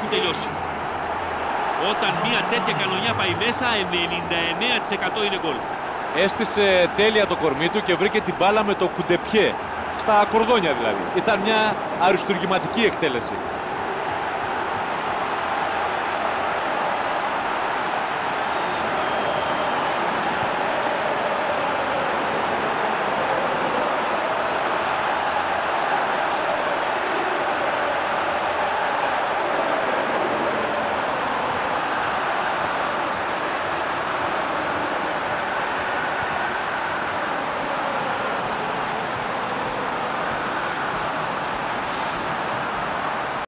έχουν τελειώσει. Όταν μια τέτοια κανονιά πάει μέσα, 99% είναι γκολ. Έστησε τέλεια το κορμί του και βρήκε την μπάλα με το κουντεπιέ. Στα κορδόνια δηλαδή. Ήταν μια αριστουργηματική εκτέλεση.